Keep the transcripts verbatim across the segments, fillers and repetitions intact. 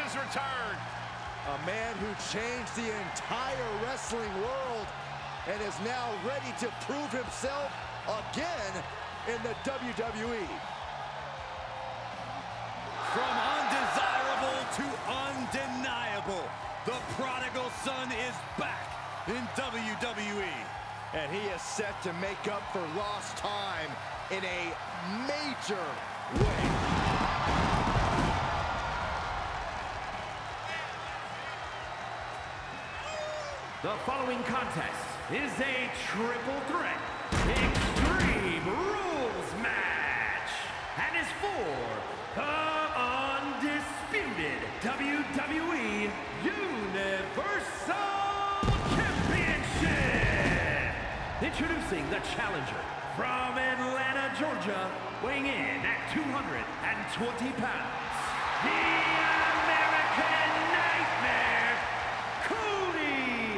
has returned. A man who changed the entire wrestling world and is now ready to prove himself again in the W W E. From undesirable to undeniable, the prodigal son is back in W W E. And he is set to make up for lost time in a major way. The following contest is a triple threat Extreme Rules match and is for the undisputed W W E Universal Championship. Introducing the challenger from Atlanta, Georgia, weighing in at two hundred twenty pounds, the American Nightmare, Cody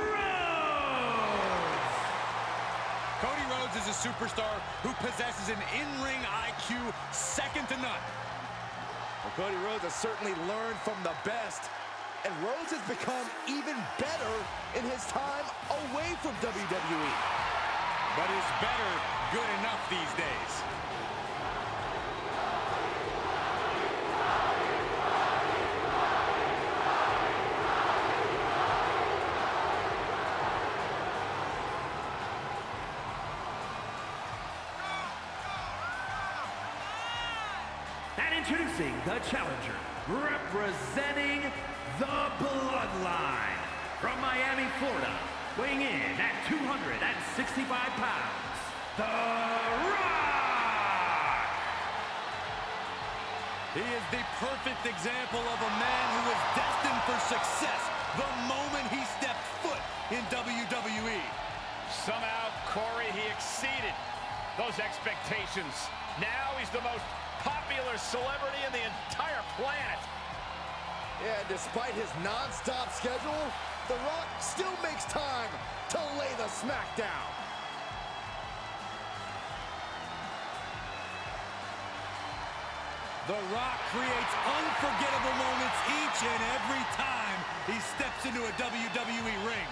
Rhodes. Cody Rhodes is a superstar who possesses an in-ring I Q second to none. Well, Cody Rhodes has certainly learned from the best, and Rhodes has become even better in his time away from W W E. But is better good enough these days? And introducing the challenger, representing the Bloodline, from Miami, Florida, weighing in at two hundred sixty-five pounds, The Rock! He is the perfect example of a man who was destined for success the moment he stepped foot in W W E. Somehow, Corey, he exceeded those expectations. Now he's the most popular celebrity in the entire planet. Yeah, despite his non-stop schedule, The Rock still makes time to lay the smackdown. The Rock creates unforgettable moments each and every time he steps into a W W E ring.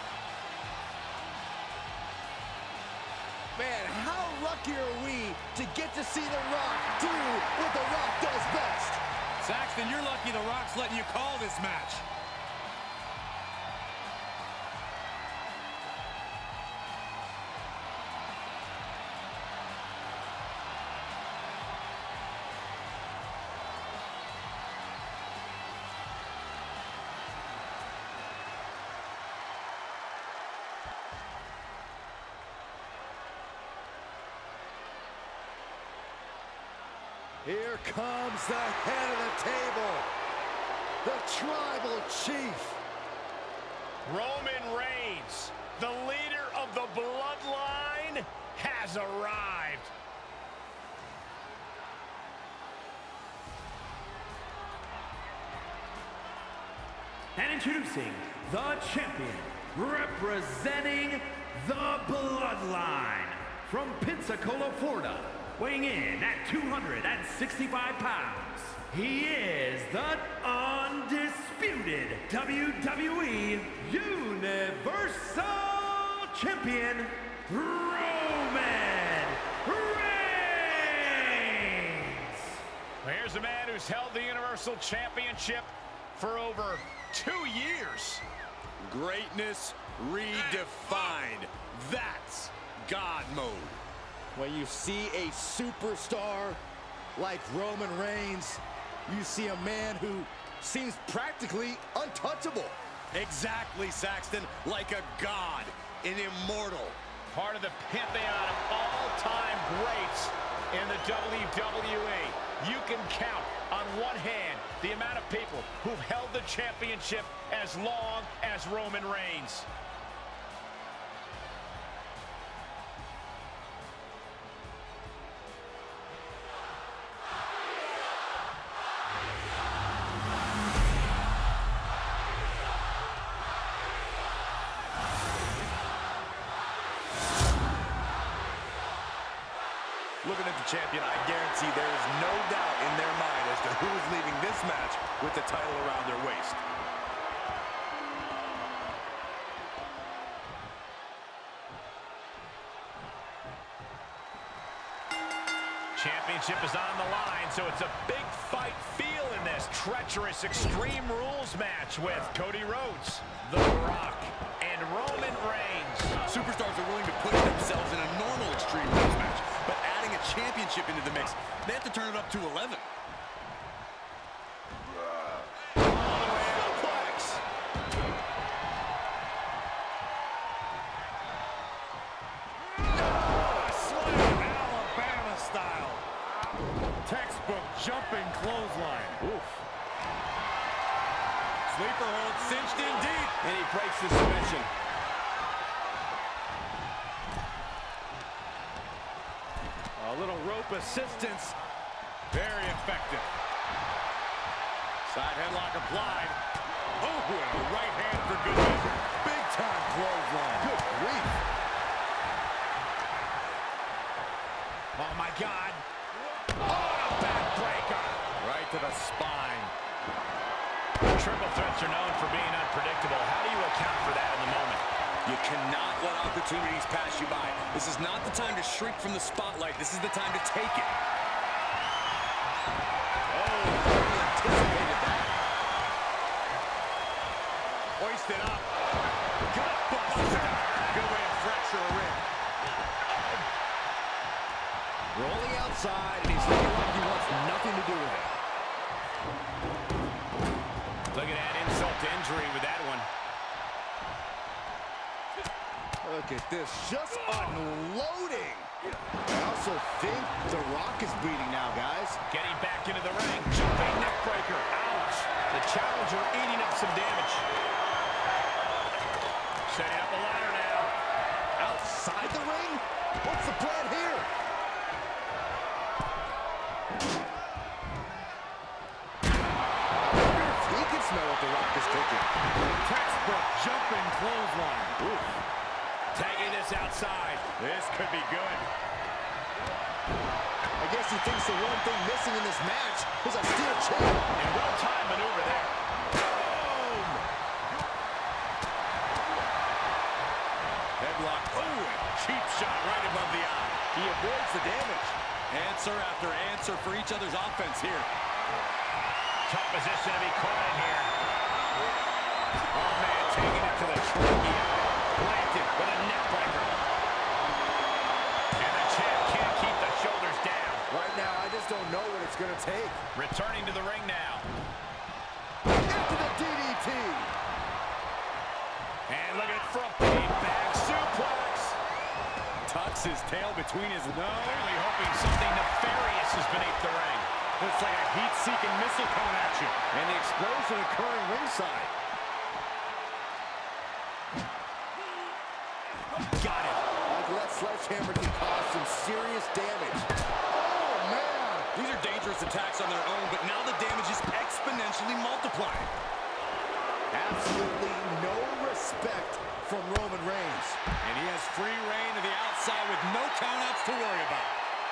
Man, how lucky are we to get to see The Rock do what The Rock does best? Saxton, you're lucky The Rock's letting you call this match. Here comes the head of the table, the Tribal Chief. Roman Reigns, the leader of the Bloodline, has arrived. And introducing the champion, representing the Bloodline, from Pensacola, Florida, weighing in at two hundred sixty-five pounds, he is the undisputed W W E Universal Champion, Roman Reigns. Well, here's a man who's held the Universal Championship for over two years. Greatness redefined. That's God mode. When you see a superstar like Roman Reigns, you see a man who seems practically untouchable. Exactly, Saxton. Like a god, an immortal. Part of the pantheon of all-time greats in the W W E. You can count on one hand the amount of people who've held the championship as long as Roman Reigns. Look looking at the champion, I guarantee there is no doubt in their mind as to who is leaving this match with the title around their waist. Championship is on the line, so it's a big fight feel in this treacherous Extreme Rules match with Cody Rhodes, The Rock, and Roman Reigns. Superstars are willing to push themselves in a normal Extreme Rules match, but adding a championship into the mix, they have to turn it up to eleven. Textbook jumping clothesline. Oof. Sleeper hold cinched in deep. And he breaks the submission. A little rope assistance. Very effective. Side headlock applied. Oh, and a right hand for good measure. Big time clothesline. Good grief. Oh, my God. Oh, backbreaker. Right to the spine. Triple threats are known for being unpredictable. How do you account for that in the moment? You cannot let opportunities pass you by. This is not the time to shrink from the spotlight. This is the time to take it. Oh, he anticipated that. Hoisted up. Gut buster. Good way to fracture a rib. Rolling outside, and he's looking like he wants nothing to do with it. Look at that insult to injury with that one. Look at this, just unloading. I also think The Rock is bleeding now, guys. Getting back into the ring. Jumping neck breaker. Ouch. The challenger eating up some damage. Setting up a ladder now. Outside the ring? What's the plan here? He can smell what The Rock is cooking. Textbook jumping clothesline. Oof. Tagging this outside. This could be good. I guess he thinks the one thing missing in this match is a steel chair. And well-timed maneuver there. Boom! Headlock. Oh, cheap shot right above the eye. He avoids the damage. Answer after answer for each other's offense here. Tough position to be caught in here. Oh, man, taking it to the trachea. Planted with a neck breaker. And the champ can't keep the shoulders down. Right now, I just don't know what it's going to take. Returning to the ring now. Into the D D T. And look at front feet back suplex. Tucks his tail between his nose. Clearly hoping something nefarious is beneath the ring. Looks like a heat-seeking missile coming at you. And the explosion occurring ringside. Got it. Michael, that sledgehammer can cause some serious damage. Oh, man. These are dangerous attacks on their own, but now the damage is exponentially multiplied. Absolutely no respect from Roman Reigns. And he has free reign to the outside with no countouts to worry about.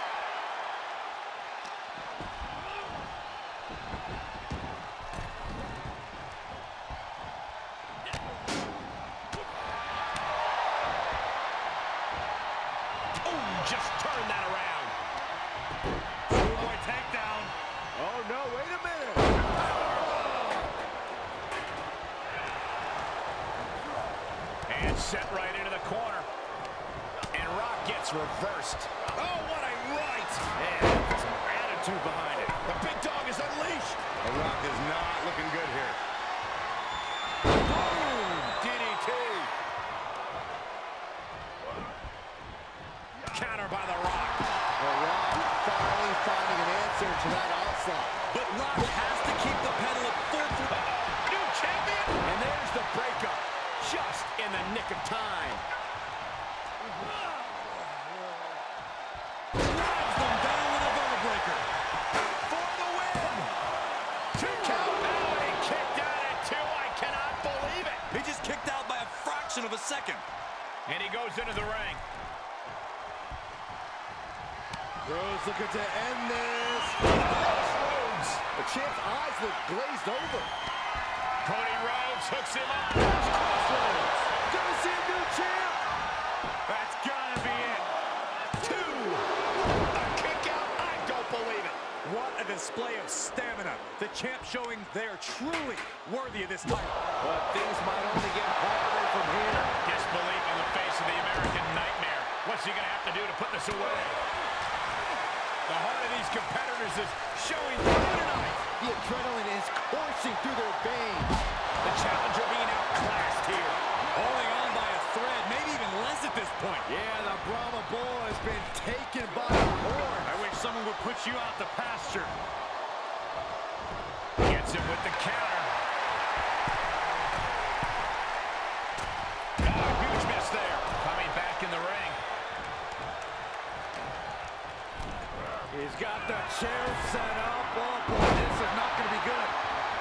Just turn that around. Boy, takedown. Oh, no, wait a minute. And set right into the corner. And Rock gets reversed. Oh, what a right. And some attitude behind it. The big dog is unleashed. The Rock is not looking good here. Boom. D D T. Counter by The Rock. The Rock finally finding an answer to that onslaught. But Rock has to keep the pedal at full throttle. New champion. And there's the breakup. Just in the nick of time. Drives them down with a vertebreaker. For the win. Two count. Oh, he kicked out at two. I cannot believe it. He just kicked out by a fraction of a second. And he goes into the ring. Rhodes looking to end this. Rhodes. The champ's eyes look glazed over. Cody Rhodes hooks him up. Crossroads. Gonna see a new champ. That's gotta be it. Two. A kick out. I don't believe it. What a display of stamina. The champ showing they are truly worthy of this title. But things might only get harder from here. Disbelief on the face of the American Nightmare. What's he gonna have to do to put this away? The heart of these competitors is showing through tonight. The adrenaline is coursing through their veins. The challenger being outclassed here. Holding on by a thread, maybe even less at this point. Yeah, the Brahma Bull has been taken by the horn. I wish someone would put you out to pasture. Gets him with the counter. Oh, huge miss there. Coming back in the ring. He's got the chair set up. Oh, boy, this is not going to be good.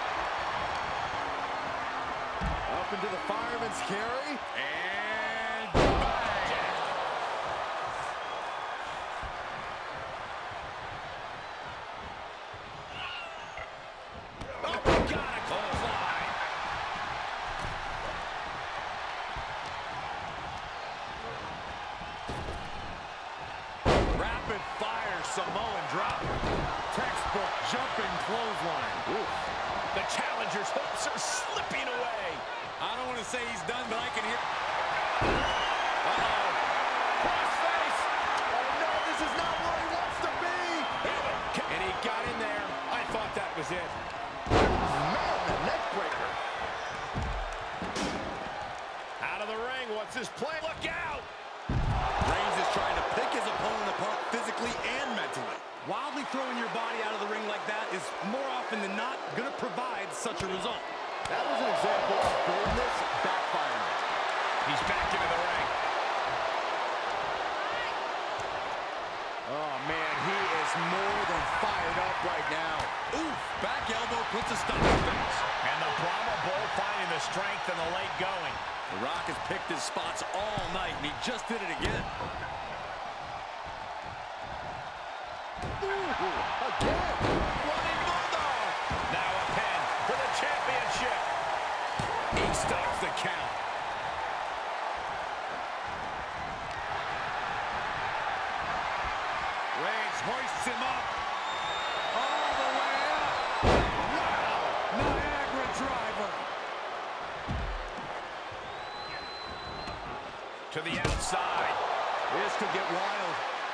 Up into the fireman's carry. And bang! Oh, got a clothesline. Rapid fire Samoan drop. Textbook jumping clothesline. Oof. The challenger's hopes are slipping away. I don't want to say he's done, but I can hear. Uh-oh. Crossface. Oh, no, this is not where he wants to be. And he got in there. I thought that was it. Man, the neck breaker. Out of the ring. What's his play? Look out. Reigns is trying to pick his opponent apart physically and mentally. Wildly throwing your body out of the ring like that is more often than not going to provide such a result. That was an example of boldness backfiring. He's back into the ring. Oh, man, he is more than fired up right now. Oof, back elbow puts a stop to things. And the Brahma Bull finding the strength in the late going. The Rock has picked his spots all night, and he just did it again. Ooh, again. Running Bulldog. Now a pin for the championship. He stops the count. Reigns hoists him up. All the way up. Wow. Niagara driver. To the outside. This could get wild.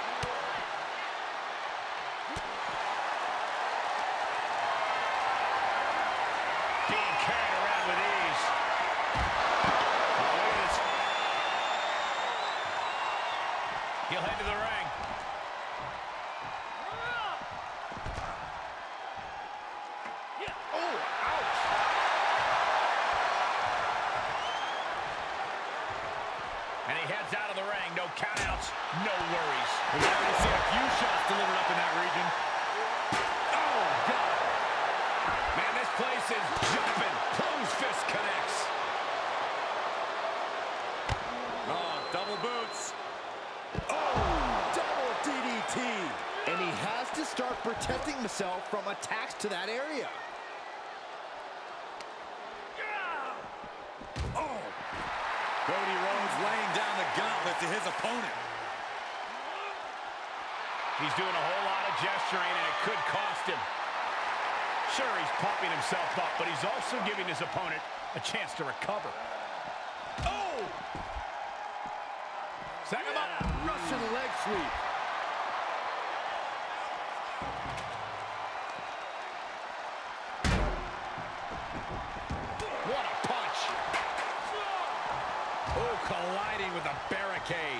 Being carried around with ease. Oh, look at this. He'll head to the ring. Oh, ouch. And he heads out of the ring. No countouts, no worries. We've already seen a few shots delivered up in that region. Oh, God. Man, this place is jumping. Close fist connects. Oh, double boots. Oh, double D D T. And he has to start protecting himself from attacks to that area. Oh. Cody Rhodes laying down the gauntlet to his opponent. He's doing a whole lot of gesturing, and it could cost him. Sure, he's pumping himself up, but he's also giving his opponent a chance to recover. Oh! Set him up. Russian leg sweep. What a punch. Oh, colliding with a barricade.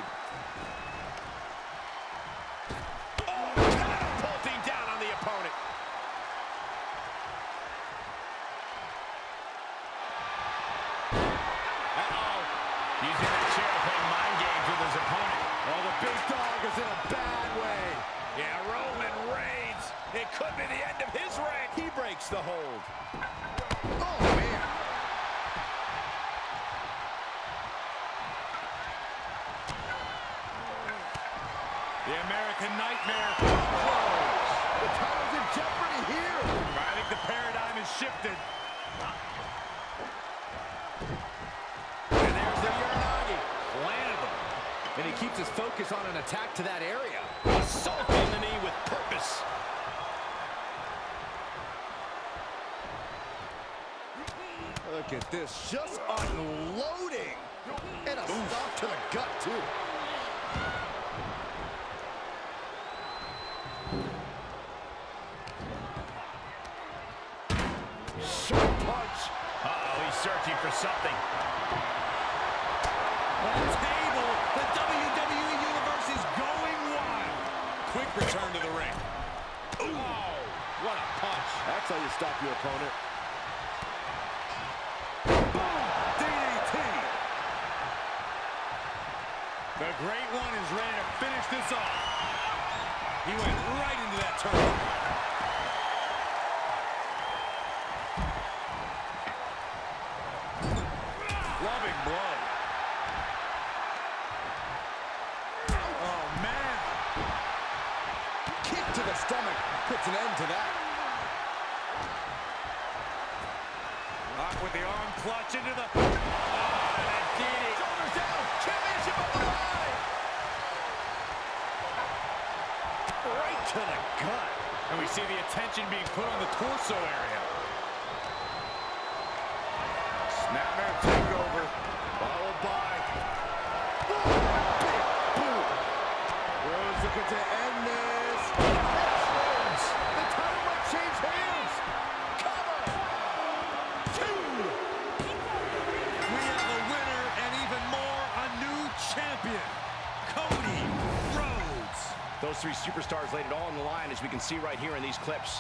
Oh, catapulting down on the opponent. Uh-oh. Using that chair to play mind games with his opponent. Oh, the big dog is in a bad way. Yeah, Roman Reigns. It could be the end of his reign. He breaks the hold. Oh, man. The American American Nightmare. The title's in jeopardy here. I think the paradigm has shifted. And there's the Uranagi. Landed him. And he keeps his focus on an attack to that area. Assaulting the knee with purpose. Look at this, just unloading. And a stop to the gut, too. Sharp punch. Uh-oh, he's searching for something. On the table, the W W E Universe is going wild. Quick return to the ring. Oh, what a punch. That's how you stop your opponent. D D T. The Great One is ready to finish this off. He went right into that turn. Loving blow. Oh, man. Kick to the stomach puts an end to that. Rock with the arm clutch into the... Oh, and a D D T. Shoulders down. Championship on the line. Right to the gut. And we see the attention being put on the torso area. Snapmare takeover, followed by big boot. Rhodes looking to end this. Rhodes, the title might change hands. Cover. Two. We have a winner and even more, a new champion, Cody Rhodes. Those three superstars laid it all on the line, as we can see right here in these clips.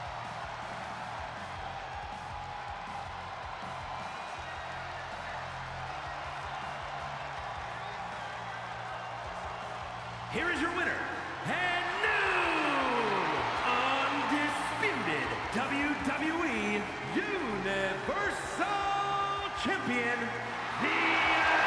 Here is your winner, and new undisputed W W E Universal Champion, the